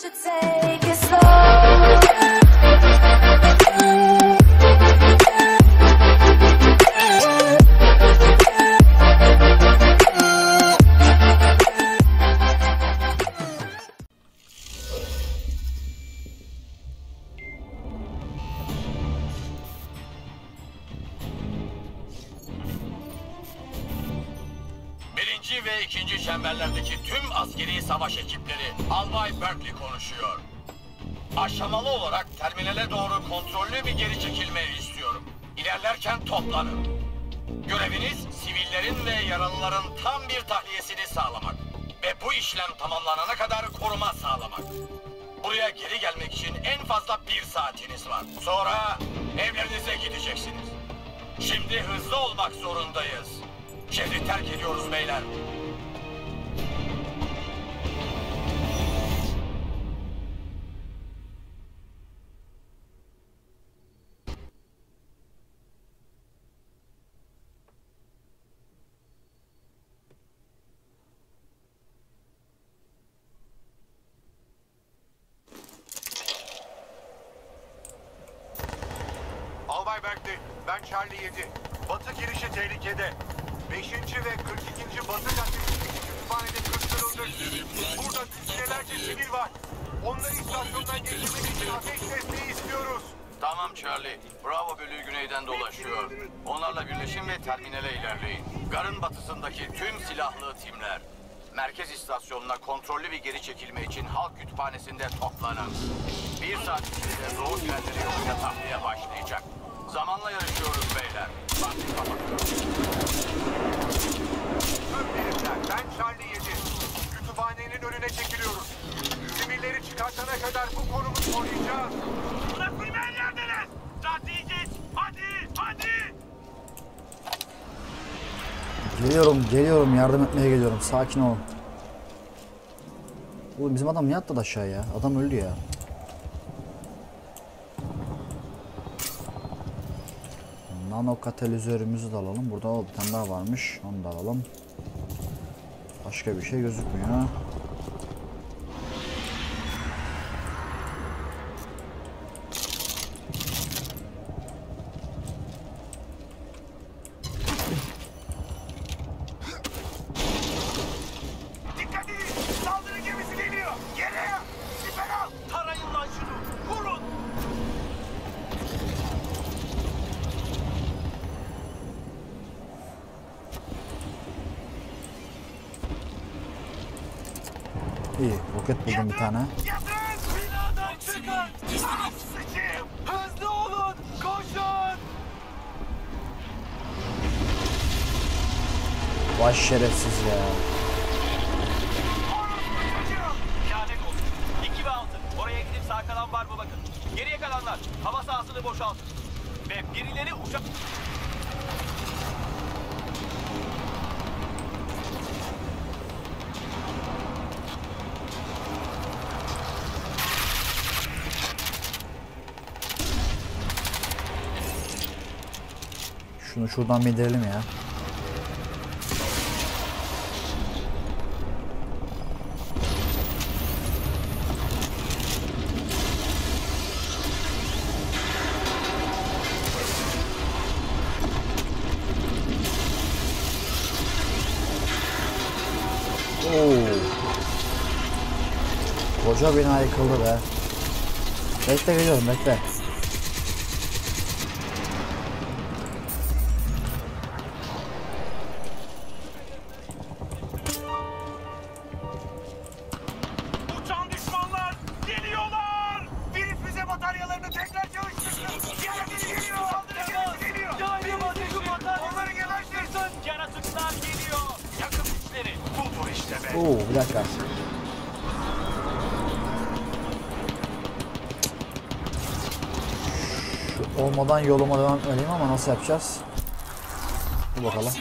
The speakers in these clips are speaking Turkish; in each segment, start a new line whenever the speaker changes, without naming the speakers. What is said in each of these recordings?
should take it slow.
Birinci ve ikinci çemberlerdeki tüm askeri savaş ekipleri, Albay Berkeley konuşuyor. Aşamalı olarak terminale doğru kontrollü bir geri çekilme istiyorum. İlerlerken toplanın. Göreviniz sivillerin ve yaralıların tam bir tahliyesini sağlamak. Ve bu işlem tamamlanana kadar koruma sağlamak. Buraya geri gelmek için en fazla 1 saatiniz var. Sonra evlerinize gideceksiniz. Şimdi hızlı olmak zorundayız. Şehri terk ediyoruz beyler.
Albay Berkeley, ben Charlie 7. Batı girişi tehlikede. 5. ve 42. Batı gazetesi kütüphanede kırıştırıldı. Burada yüzlerce sivil var. Onları istasyondan geçirmek için ateş desteği istiyoruz.
Tamam Charlie. Bravo bölüğü güneyden dolaşıyor. Onlarla birleşin ve terminale ilerleyin. Garın batısındaki tüm silahlı timler. Merkez istasyonuna kontrollü bir geri çekilme için halk kütüphanesinde toplanın. 1 saat içinde doğu trenleri yoluyla tahliye başlayacak. Zamanla yarışıyoruz beyler. Vakti kapatıyorum.
Tüm birimler, ben Charlie 7. Kütüphanenin önüne çekiliyoruz. Sivilleri çıkartana kadar bu konumu koruyacağız.
Bırakmayın yerdeler. Tatlıyacağız. Hadi, hadi.
Geliyorum, yardım etmeye geliyorum. Sakin olun. Oğlum bizim adam niye atladı aşağıya? Adam öldü ya. Nano katalizörümüzü de alalım. Burada bir tane daha varmış. Onu da alalım. Başka bir şey gözükmüyor.
Dikkat edin. Saldırı gemisi geliyor. Yere. Siper al. Tarayın lan şunu. Vurun.
İyi, roket buldum bir tane.
Yatın. Binadan çıkın. Ah, sıçayım. Hızlı olun. Koşun.
Vay şerefsiz ya.
Lanet olsun. 2 ve 6. Oraya gidip sağ kalan var mı bakın. Geriye kalanlar hava sahasını boşaltın. Ve birileri uçak...
Şunu şuradan bir indirelim ya. Koca bina yıkıldı be. Bekle, geliyorum, bekle.
Uçan düşmanlar geliyorlar. Biri füze bataryalarını tekrar çalıştırsın. Diğer biri geliyor. Saldırı gemisi geliyor. Daima ateşi. Onları gebertirsin. Yaratıklar geliyor. Yakın güçleri. Budur işte be.
Oo, bir dakika. Şu olmadan yoluma devam edeyim ama nasıl yapacağız? Dur bakalım.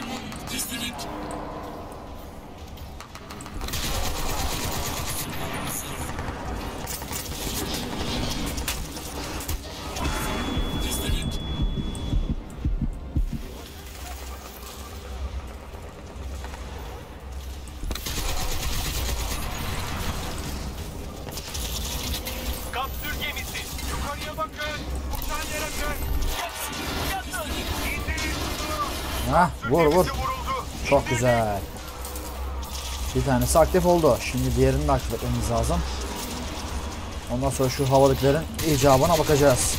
Şuraya bakın. Uçan yaratık. İndirin şunu.
Hah, vur vur.
Gemisi vuruldu.
Çok güzel. Bir tanesi aktif oldu. Şimdi diğerini de aktif etmemiz lazım. Ondan sonra şu havalıkların icabına bakacağız.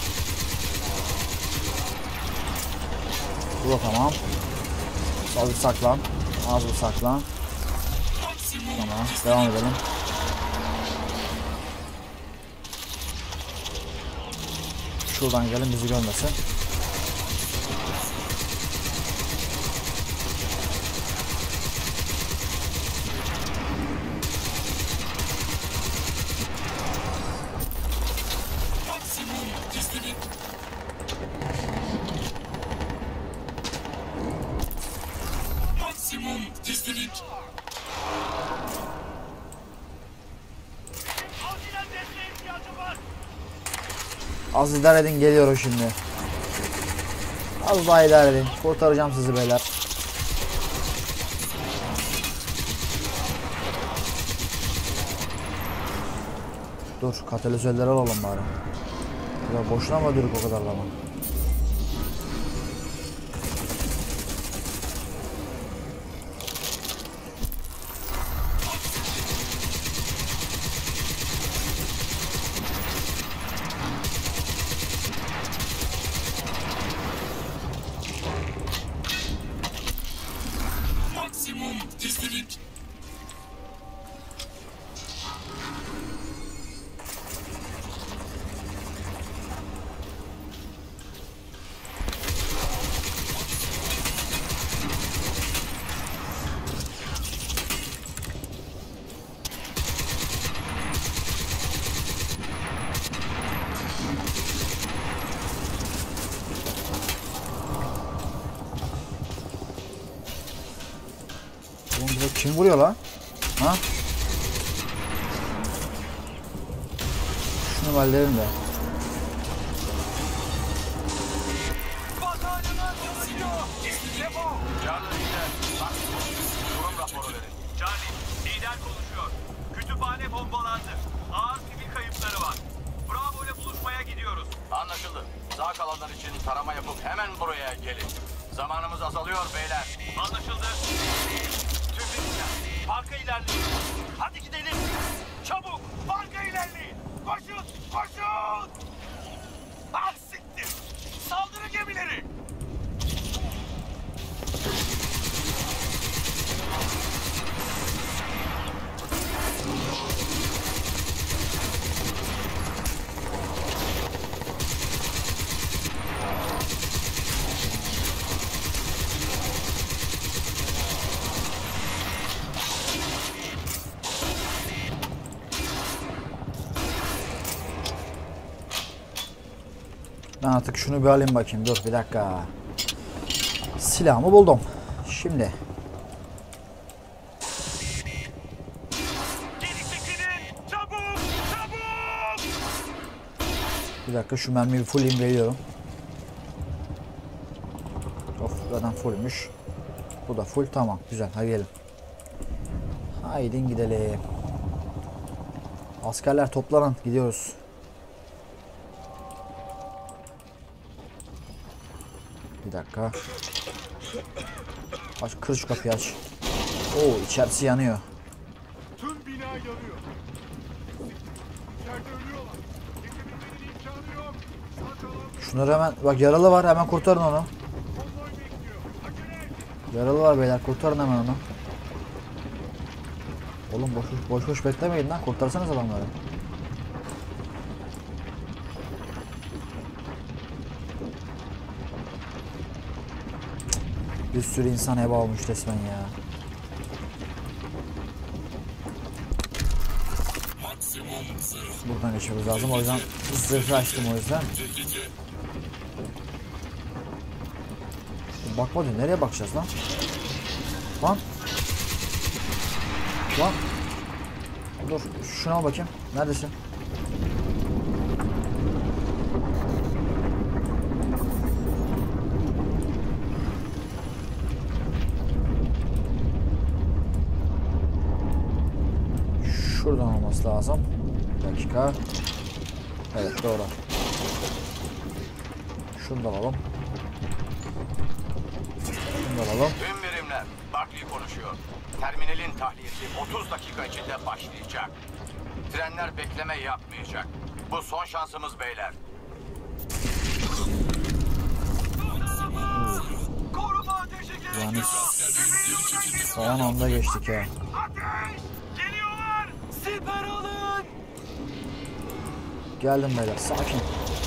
Bu da tamam. Az bir saklan. Az bir saklan. Tamam. Devam edelim. Şuradan gelin, bizi görmesin.
Acilen desteğe ihtiyacım var.
Az idare edin, geliyorum şimdi. Az daha idare edin. Kurtaracağım sizi beyler. Dur, katalizörleri alalım bari. Ya boşuna mı öldürdük o kadar zaman? Oğlum bize kim vuruyor lan? Ha? Şunu halledelim de.
Batarya'dan çalışıyor. İşte bu.
Charlie lider. Bak, durum raporu verin.
Charlie, lider konuşuyor. Kütüphane bombalandı. Ağır sivil kayıpları var. Bravo ile buluşmaya gidiyoruz.
Anlaşıldı. Sağ kalanlar için tarama yapıp hemen buraya gelin. Zamanımız azalıyor beyler.
Anlaşıldı. Tüm birlikler, parka ilerleyin. Hadi gidelim. Çabuk, parka ilerleyin. Koşun, koşun. Ah siktir. Saldırı gemileri.
Ben artık şunu bir alayım bakayım. Dur bir dakika. Silahımı buldum. Şimdi.
Geri çekilin. Çabuk, çabuk.
Bir dakika, şu mermiyi fulleyim, geliyorum. Of, zaten fullmüş. Bu da full, tamam. Güzel, hadi gelin. Haydi gidelim. Askerler toplanın, gidiyoruz. Bir dakika. Aç, kır şu kapıyı, aç. Oo, içerisi yanıyor.
Tüm bina yanıyor. İçeride ölüyorlar. Geçebilmenin imkanı yok. Sağ kalan
Şunları hemen, bak yaralı var, hemen kurtarın onu.
konvoy bekliyor. Acele et.
Yaralı var beyler, kurtarın hemen onu. Oğlum boş boş beklemeyin lan, kurtarsanız adamları. Bir sürü insan heba olmuş resmen ya. Buradan geçmemiz lazım, o yüzden zırhı açtım, o yüzden. Bakma diyor, nereye bakacağız lan? Lan. Lan. Dur, şuna al bakayım. Neredesin? Şuradan olması lazım. Bir dakika. Evet, doğru. Şunu da alalım. Şunu da alalım.
Tüm birimler, Barkley konuşuyor. Terminalin tahliyesi 30 dakika içinde başlayacak. Trenler bekleme yapmayacak. Bu son şansımız beyler.
Koruma ateşi gerekiyor.
Yani son anda geçtik ya.
Ateş! Geliyorlar! Siper alın!
Geldim beyler, sakin.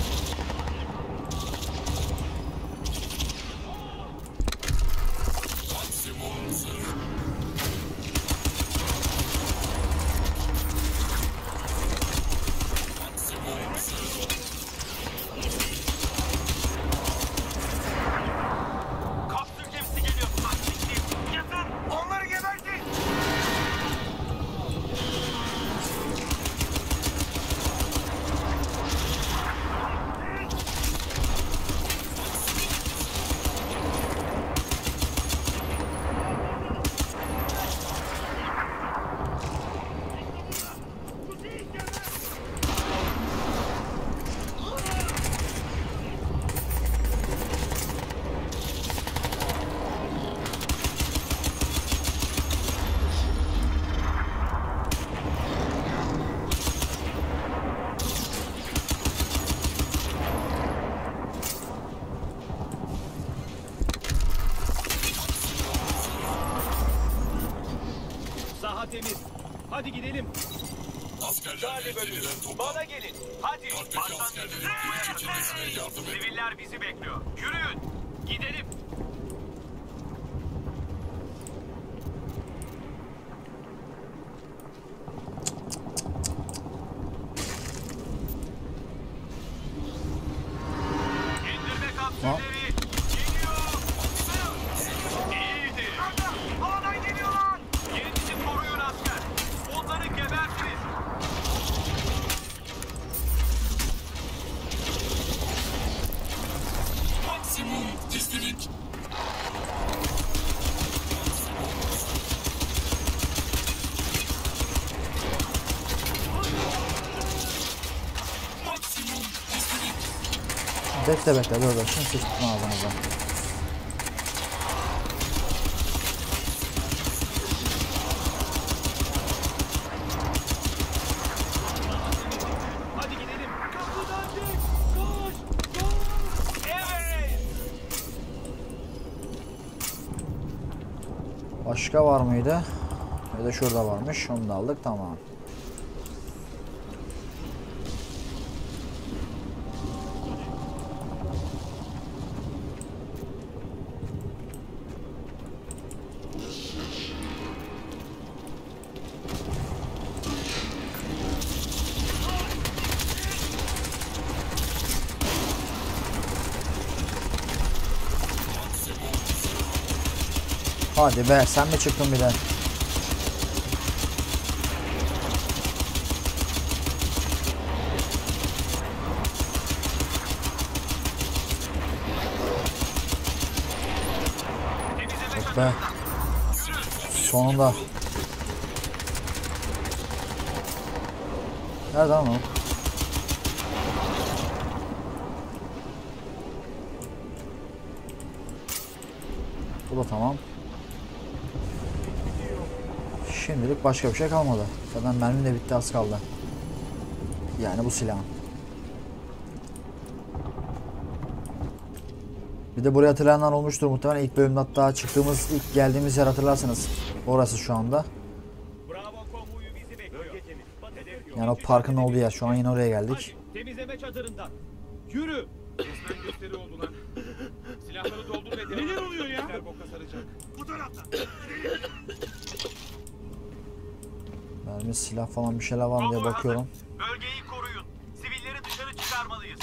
Kapsül gemisi geliyor. Taktikli. Yatın! Onları gebertin!
Saha temiz. Hadi gidelim.
Charlie bölümü. Bana gelin. Hadi. Siviller bizi bekliyor. Yürüyün. Gidelim. İndirme kapsülleri. Geliyor. İyiydi. Havadan geliyorlar. Yerinizi koruyun asker. Onları gebertiniz.
Bekle bekle, dur dur. Şimdi sıçtım ağzınıza.
Hadi gidelim. Kapıdan çık. Koş. Koş.
Evet.
Başka var mıydı? Ya da şurada varmış. Onu da aldık, tamam. Hadi be, sen mi çıktın bir de? Yok be. Sonunda. Nerede lan o? Bu da tamam. Şimdilik başka bir şey kalmadı. Zaten mermim de bitti, az kaldı. Yani bu silahın. Bir de buraya hatırlayanlar olmuştur muhtemelen. İlk bölümde hatta çıktığımız, ilk geldiğimiz yer hatırlarsınız. Orası şu anda.
Bravo konvoyu bizi bekliyor. Bölge temiz. Hedef yok.
Yani o parkın olduğu yer. Şu an yine oraya geldik.
Hadi temizleme çadırından. Yürü. Resmen gösteri oldu lan. Silahları doldur ve devam. Neler oluyor ya? Boka saracak.
Bu tarafta.
Mermi, silah falan bir şeyler var mı diye
Konvoy
bakıyorum.
hazır. Bölgeyi koruyun. Sivilleri dışarı çıkarmalıyız.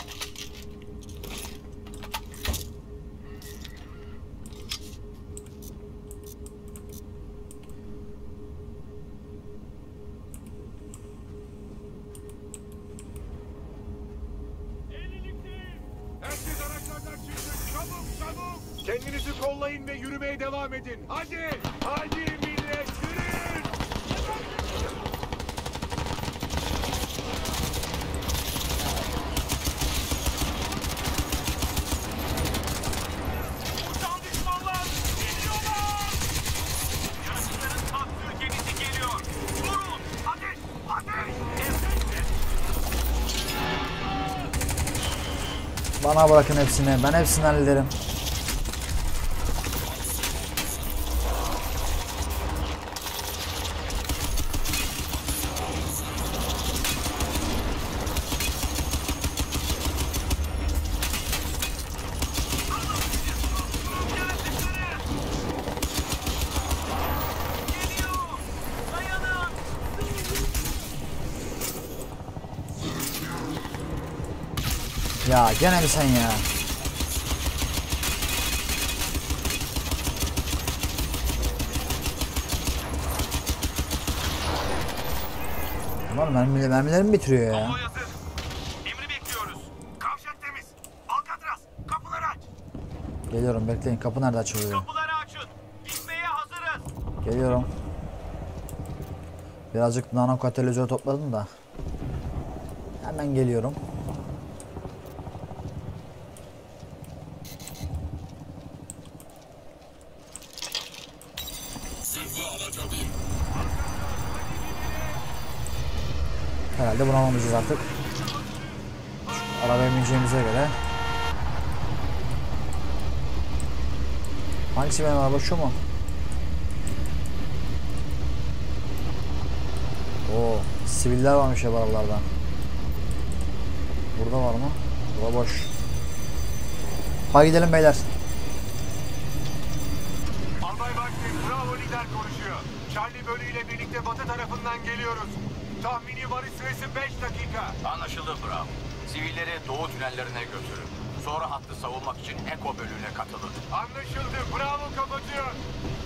Herkes araçlardan çıksın. Çabuk çabuk. Kendinizi kollayın ve yürümeye devam edin. Hadi. Hadi millet yürüyün.
Bana bırakın hepsini. Ben hepsini hallederim. Ya gene mi sen ya? Bunlar mermilerimi bitiriyor ya.
Konvoy hazır. Emri bekliyoruz. Kavşak temiz. Alcatraz, kapıları aç.
Geliyorum, bekleyin. Kapı nerede açılıyor?
Kapıları açın. Gitmeye hazırız.
Geliyorum. Birazcık nano katalizör topladım da. Hemen geliyorum. Herhalde bunu almayacağız artık. Arabaya bineceğimize göre. Hangisi benim araba, şu mu? Oo, siviller varmış ya bu arabalardan. Burada var mı? Burada boş. Hadi gidelim beyler.
Albay Barkley, Bravo lider konuşuyor. Charlie bölüğüyle birlikte batı tarafından geliyoruz. Tahmini varış süresi 5 dakika.
Anlaşıldı Bravo. Sivilleri doğu tünellerine götürün. Sonra hattı savunmak için Eko bölüğüne katılın.
Anlaşıldı. Bravo kapatıyor.